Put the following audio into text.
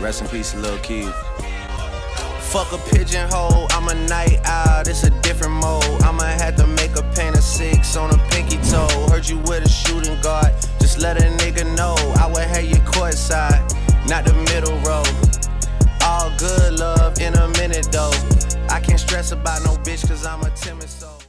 Rest in peace, Lil Keith. Fuck a pigeonhole, I'm a night owl, it's a different mode. I'ma have to make a paint of 6 on a pinky toe. Heard you with a shooting guard, just let a nigga know. I would have you courtside, not the middle row. All good love in a minute though. I can't stress about no bitch cause I'm a timid soul.